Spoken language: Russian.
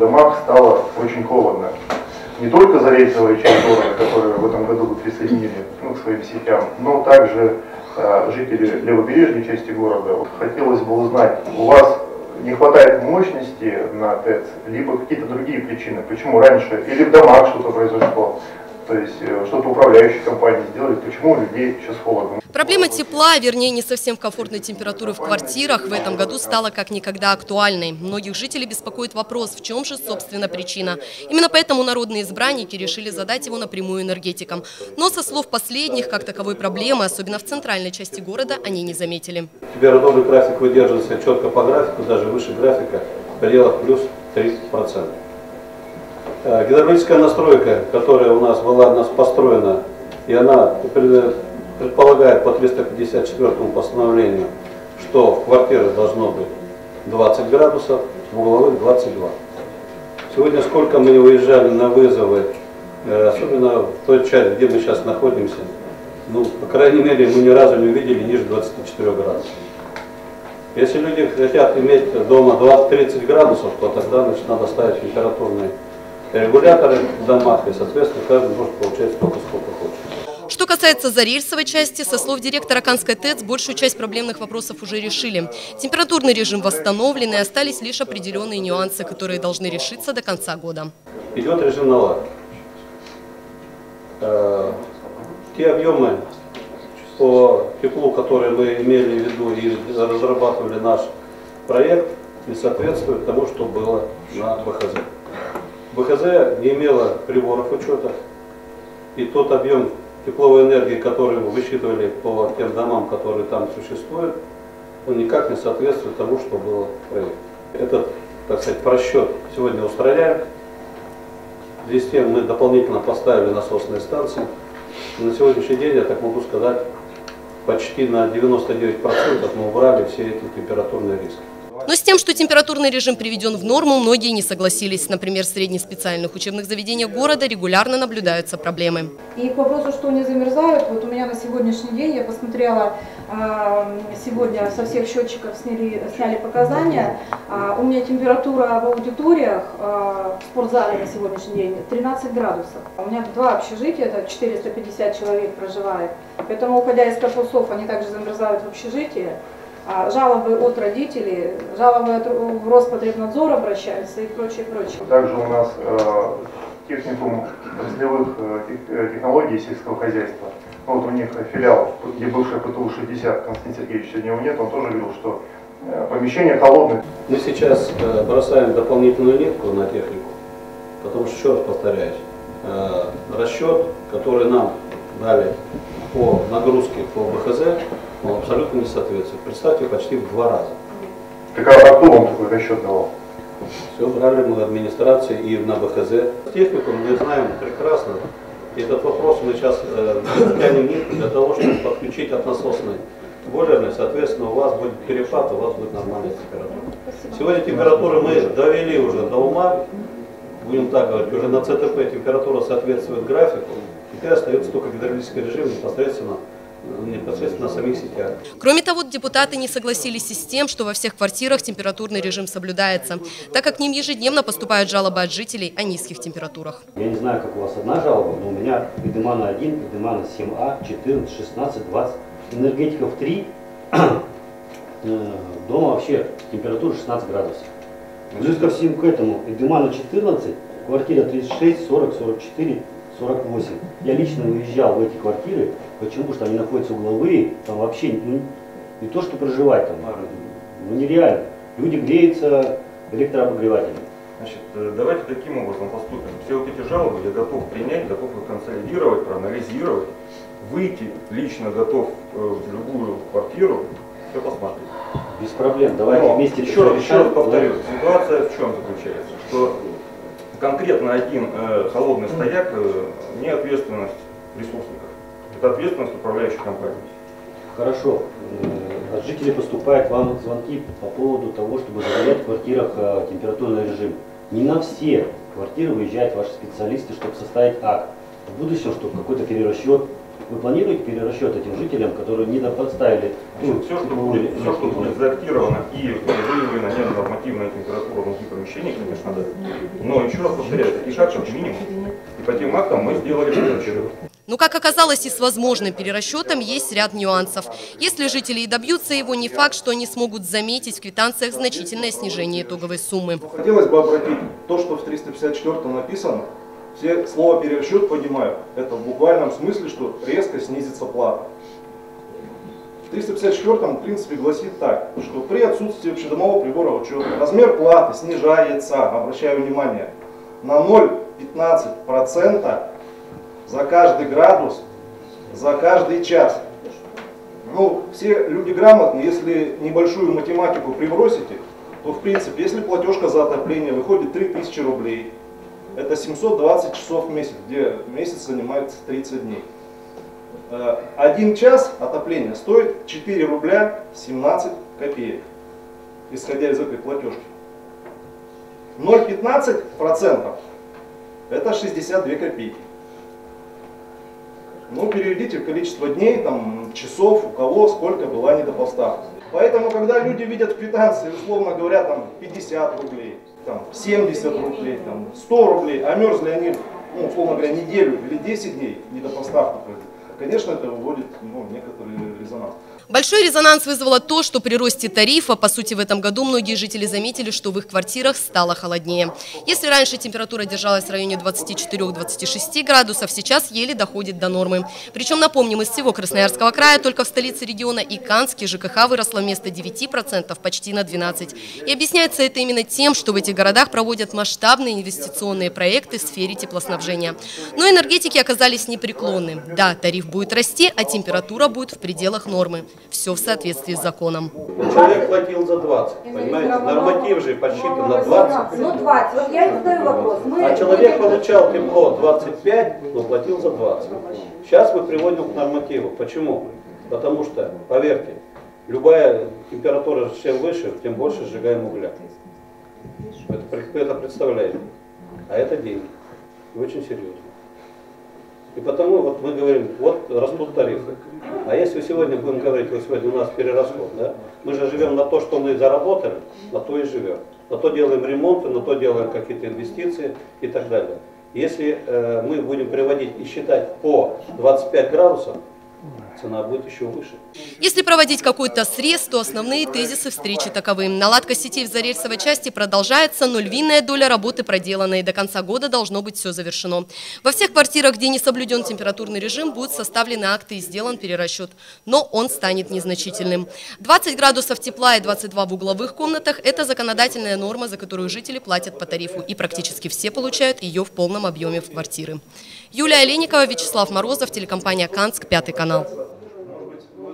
домах стало очень холодно. Не только Зарельцевая часть города, которую в этом году вы присоединили к своим сетям, но также жители левобережной части города. Вот хотелось бы узнать, у вас не хватает мощности на ТЭЦ, либо какие-то другие причины, почему раньше, или в домах что-то произошло, то есть что-то управляющие компании сделали, почему у людей сейчас холодно. Проблема тепла, вернее не совсем комфортной температуры в квартирах, в этом году стала как никогда актуальной. Многих жителей беспокоит вопрос, в чем же собственно причина. Именно поэтому народные избранники решили задать его напрямую энергетикам. Но со слов последних, как таковой проблемы, особенно в центральной части города, они не заметили. Температурный график выдерживается четко по графику, даже выше графика, в пределах плюс 30%. Гидравлическая настройка, которая у нас была построена, и она предполагает по 354 постановлению, что в квартирах должно быть 20 градусов, в угловых 22. Сегодня сколько мы не выезжали на вызовы, особенно в той части, где мы сейчас находимся, по крайней мере, мы ни разу не увидели ниже 24 градусов. Если люди хотят иметь дома 20-30 градусов, то тогда надо ставить температурные регуляторы в домах, и, соответственно, каждый может получать столько, сколько хочет. Что касается Зарельцевой части, со слов директора Канской ТЭЦ, большую часть проблемных вопросов уже решили. Температурный режим восстановлен, и остались лишь определенные нюансы, которые должны решиться до конца года. Идет режим наладки. Те объемы по теплу, которые мы имели в виду и разрабатывали наш проект, не соответствуют тому, что было на ВХЗ. ВХЗ не имело приборов учета, и тот объем тепловой энергии, который мы высчитывали по тем домам, которые там существуют, он никак не соответствует тому, что было в проекте. Этот, так сказать, просчет сегодня устраняем. Здесь тем мы дополнительно поставили насосные станции. И на сегодняшний день, я так могу сказать, почти на 99% мы убрали все эти температурные риски. Но с тем, что температурный режим приведен в норму, многие не согласились. Например, в среднеспециальных учебных заведениях города регулярно наблюдаются проблемы. И к вопросу, что не замерзают, вот у меня на сегодняшний день, я посмотрела, сегодня со всех счетчиков сняли показания, у меня температура в аудиториях, в спортзале на сегодняшний день 13 градусов. У меня 2 общежития, это 450 человек проживает, поэтому, уходя из корпусов, они также замерзают в общежитии. Жалобы от родителей, жалобы в Роспотребнадзор обращаются и прочее, прочее. Также у нас техникум отраслевых технологий сельского хозяйства. Вот у них филиал, где бывшая ПТУ-60, Константин Сергеевич, сегодня его нет, он тоже говорил, что помещение холодное. Мы сейчас бросаем дополнительную нитку на технику, потому что, еще раз повторяюсь, расчет, который нам дали по нагрузке по БХЗ, он абсолютно не соответствует. Представьте, почти в 2 раза. А кто вам такой расчет давал? Все брали мы в администрации и на БХЗ. Технику мы знаем прекрасно. И этот вопрос мы сейчас тянем нитку для того, чтобы подключить от насосной бойлерной. Соответственно, у вас будет перепад, у вас будет нормальная температура. Сегодня температуру мы довели уже до ума, будем так говорить, уже на ЦТП температура соответствует графику. Теперь остается только гидравлический режим непосредственно на самих сетях. Кроме того, депутаты не согласились и с тем, что во всех квартирах температурный режим соблюдается, так как к ним ежедневно поступают жалобы от жителей о низких температурах. Я не знаю, как у вас одна жалоба, но у меня Эдемана 1, Эдемана 7А, 14, 16, 20, энергетиков 3, дома вообще температура 16 градусов. Плюс ко всему к этому Эдемана 14, квартира 36, 40, 44, 48. Я лично уезжал в эти квартиры, почему? Потому что они находятся угловые, там вообще не то, что проживать там, нереально. Люди греются электрообогревателем. Значит, давайте таким образом поступим. Все вот эти жалобы я готов принять, готов их консолидировать, проанализировать, выйти, лично готов в любую квартиру, все посмотреть. Без проблем, давайте вместе. Еще раз повторю, ситуация в чем заключается, что конкретно один холодный стояк не ответственность ресурсников, это ответственность управляющей компании. Хорошо. От жителей поступают вам звонки по поводу того, чтобы заявлять в квартирах температурный режим. Не на все квартиры выезжают ваши специалисты, чтобы составить акт. В будущем, чтобы какой-то перерасчет, Вы планируете перерасчет этим жителям, которые не поставили? Все, что будет заактировано и выявлена ненормативная температура внутри помещения, конечно, да. Но еще раз повторяю, таких актов минимум. И по тем актам мы сделали перерасчет. Но, как оказалось, и с возможным перерасчетом есть ряд нюансов. Если жители и добьются его, не факт, что они смогут заметить в квитанциях значительное снижение итоговой суммы. Хотелось бы обратить то, что в 354 написано. Все слово перерасчет понимают. Это в буквальном смысле, что резко снизится плата. В 354 в принципе гласит так, что при отсутствии общедомового прибора учета размер платы снижается, обращаю внимание, на 0,15% за каждый градус, за каждый час. Ну, все люди грамотные, если небольшую математику прибросите, то в принципе, если платежка за отопление выходит 3000 рублей, это 720 часов в месяц, где месяц занимает 30 дней. 1 час отопления стоит 4 рубля 17 копеек, исходя из этой платежки. 0,15% это 62 копейки. Ну, переведите в количество дней, там, часов, у кого сколько была недопоставка. Поэтому, когда люди видят квитанции, условно говоря, там 50 рублей, там, 70 рублей, там, 100 рублей, а мерзли они, ну, условно говоря, неделю или 10 дней недопоставки, конечно, это выводит некоторый резонанс. Большой резонанс вызвало то, что при росте тарифа, по сути, в этом году многие жители заметили, что в их квартирах стало холоднее. Если раньше температура держалась в районе 24-26 градусов, сейчас еле доходит до нормы. Причем, напомним, из всего Красноярского края только в столице региона и Канске ЖКХ выросла вместо 9% почти на 12%. И объясняется это именно тем, что в этих городах проводят масштабные инвестиционные проекты в сфере теплоснабжения. Но энергетики оказались непреклонны. Да, тариф будет расти, а температура будет в пределах нормы. Все в соответствии с законом. Человек платил за 20, понимаете? Норматив же посчитан на 20. Ну 20, вот я и задаю вопрос. А человек получал тепло 25, но платил за 20. Сейчас мы приводим к нормативу. Почему? Потому что, поверьте, любая температура чем выше, тем больше сжигаем угля. Это представляете. А это деньги. И очень серьезно. И потому вот мы говорим, вот растут тарифы. А если сегодня будем говорить, вот сегодня у нас перерасход, да? Мы же живем на то, что мы заработали, на то и живем. На то делаем ремонты, на то делаем какие-то инвестиции и так далее. Если мы будем приводить и считать по 25 градусов, цена будет еще выше. Если проводить какой-то срез, то основные тезисы встречи таковы. Наладка сетей в зарельсовой части продолжается, но львиная доля работы проделана, и до конца года должно быть все завершено. Во всех квартирах, где не соблюден температурный режим, будут составлены акты и сделан перерасчет. Но он станет незначительным. 20 градусов тепла и 22 в угловых комнатах – это законодательная норма, за которую жители платят по тарифу. И практически все получают ее в полном объеме в квартиры. Юлия Олейникова, Вячеслав Морозов, телекомпания «Канск», 5 канал.